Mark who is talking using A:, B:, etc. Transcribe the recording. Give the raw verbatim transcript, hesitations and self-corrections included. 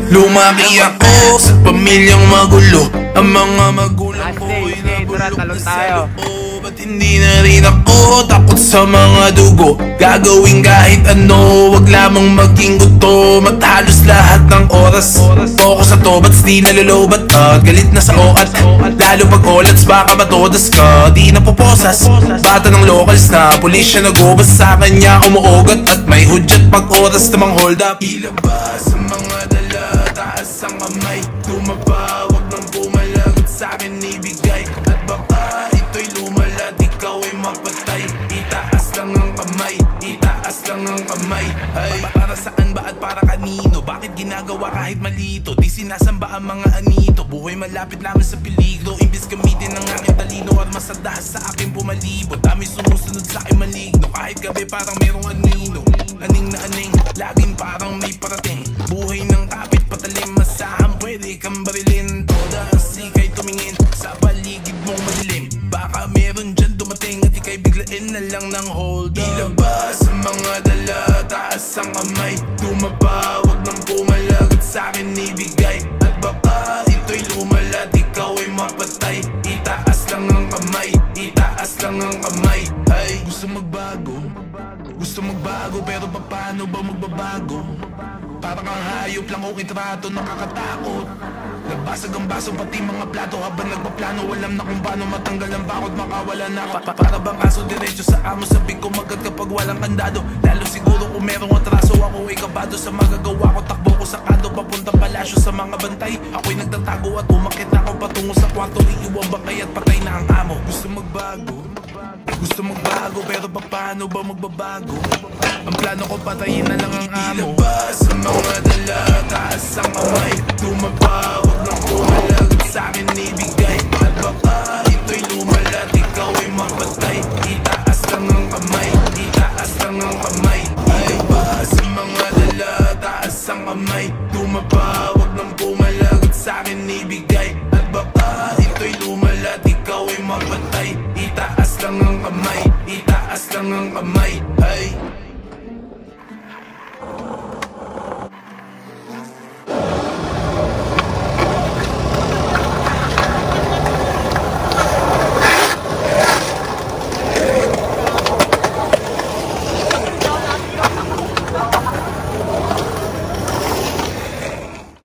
A: Lumaki ako sa pamilyang magulo. Ang mga magulang ko ay nabulok na sa loob. At hindi na rin ako takot sa mga dugo. Gagawin kahit ano, wag lamang maging gutom. At halos lahat ng oras focus sa to, ba't di nalulobat ka? Galit na sa oat, lalo pag olats baka matodas ka. Di na puposas, bata ng locals na pulis siya nagubas sa kanya, umuugat at may hudyat pag oras namang hold up. Ilabas ang mga dala, taas ang kamay, tumaba, wag nang bumalagot sa akin ibigay. At baka ito'y lumala, ikaw ay mapatay. Itaas lang ang kamay, itaas lang ang kamay. Ay, para saan ba at para kanino? Bakit ginagawa kahit malito? Di sinasamba ang mga anito. Buhay malapit namin sa peligro. Imbis gamitin ang aking talino, armas sa dahas sa akin pumalibot. Dami sumusunod sa akin maligno. Kahit gabi parang merong anino. Aning na aning, laging parang may parating. Buhay ng kapit patalim, masahan pwede kang barilin. Toda ang sikay tumingin sa paligid mong madilim. Baka meron dyan dumating at ika'y biglain na lang ng hold up. Ilabas ang mga dala, taas ang kamay, tumaba, wag nang pumalagot sa akin ibigay. At baka ito'y lumala, ikaw ay mapatay. Itaas lang ang kamay, itaas lang ang kamay. Ay, gusto magbago, gusto magbago, pero paano ba magbabago? Parang ang hayop lang o kitrato, nakakatakot. Nagbasag ang baso pati mga plato. Habang nagpaplano, alam na kung paano matanggal ang bakod. Makawala na ako pa para bang aso, diretso sa amo. Sabi ko magad kapag walang kandado. Lalo siguro kung merong atraso, ako ay kabado sa magagawa ko. Takbo ko sa kando, papuntang palasyo sa mga bantay. Ako'y nagtatago at umakit na ako patungo sa kwarto. Iiwan bangkay at patay na ang amo. Gusto magbago, gusto magbago, pero paano ba magbabago? Ang plano ko patayin na lang ang amo. Ilabas ang mga dala, taas ang kamay, tumaba, wag nang pumalagot sa akin ibigay. At baka ito'y lumala, ikaw ay mapatay. Itaas lang ang kamay, itaas lang ang kamay. Ilabas ang mga dala, taas ang kamay, tumaba, wag nang pumalagot sa akin ibigay. At baka ito'y lumala, ikaw ay mapatay. Itaas lang ang kamay, itaas lang ang kamay. Ay.